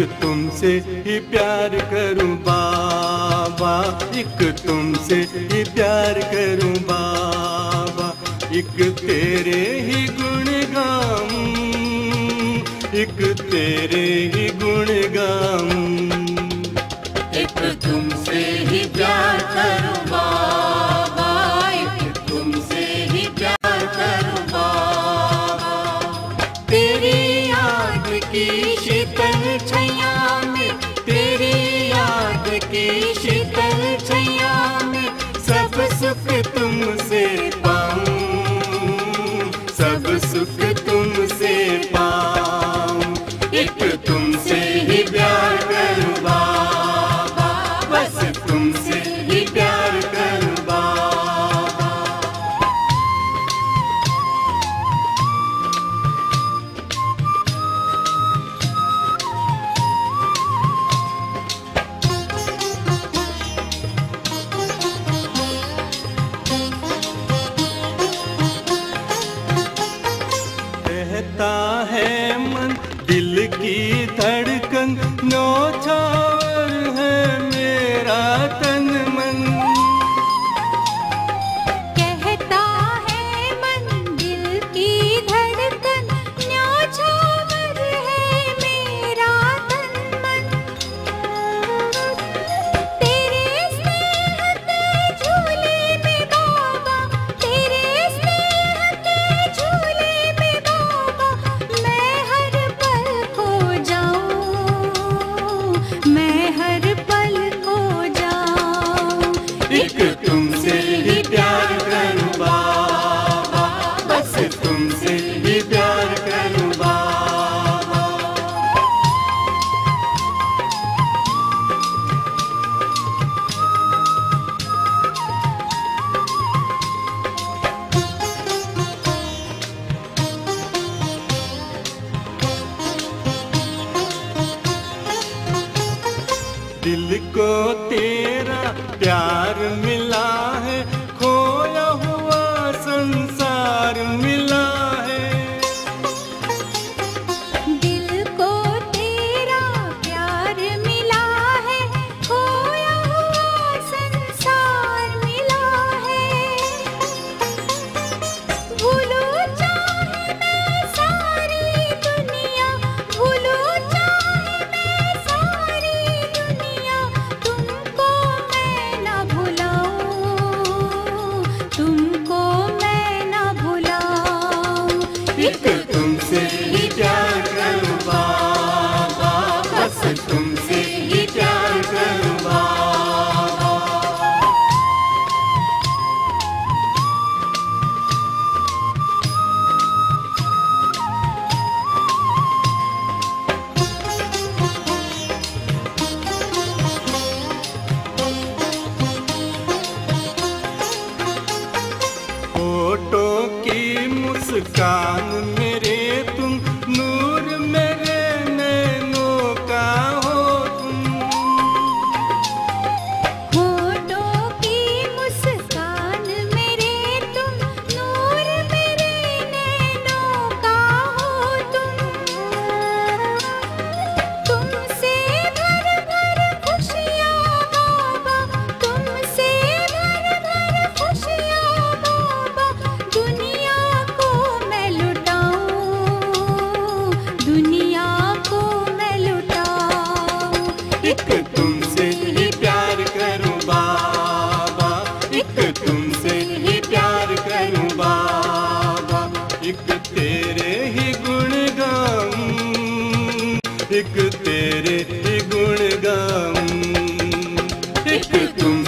तुमसे ही प्यार करूं बाबा, एक तुमसे ही प्यार करूं बाबा, एक तेरे ही गुण गाऊं, एक तेरे ही गुण गाऊं। एक तुमसे ही प्यार करूं बाबा, एक तुमसे ही प्यार करूं बाबा। तेरी याद की शीतल छैया में, तेरी याद की शीतल छैया में सब सुख तुमसे पाऊं, सब सुख तुमसे पाऊं। एक तुमसे ही प्यार करूं बाबा, बस तुमसे ही प्यार करूं बाबा। कहता है मन दिल की धड़कन, न्योछावर है मेरा तन मन। कहता है मन दिल की धड़कन, न्योछावर है मेरा तन मन। तेरे स्नेह के झूले में बाबा, तेरे स्नेह के झूले में बाबा, मैं हर पल खो जाऊं, मैं हर पल खो जाऊं। एक तुमसे ही प्यार करूं बाबा, बस तुमसे ही प्यार करूं बाबा। दिल को तेरा प्यार मिला है, खोया हुआ संसार मिला है। दिल को तेरा प्यार मिला है, खोया हुआ संसार मिला है। भूलो चाहे मैं सारी दुनिया, भूलो चाहे मैं सारी दुनिया, तुमको मैं ना भुलाऊं, तुमको मैं ना भुलाऊं। एक तुमसे ही प्यार करूं बाबा, बस तुमसे ही प्यार करूं बाबा। होठों की मुस्कान मेरे तुम, नूर मेरे नैनों का हो तुम। होठों की मुस्कान मेरे तुम, नूर मेरे नैनों का हो तुम। तुमसे भर भर खुशियाँ बाबा, तुमसे भर भर खुशियाँ बाबा, दुनिया को मैं लुटाऊं, दुनिया को मैं लुटाऊं। एक तुमसे ही प्यार करूं बाबा, एक तुमसे ही प्यार करूं बाबा, एक तेरे ही गुण गाऊं, एक तेरे ही गुण गाऊं। एक तुम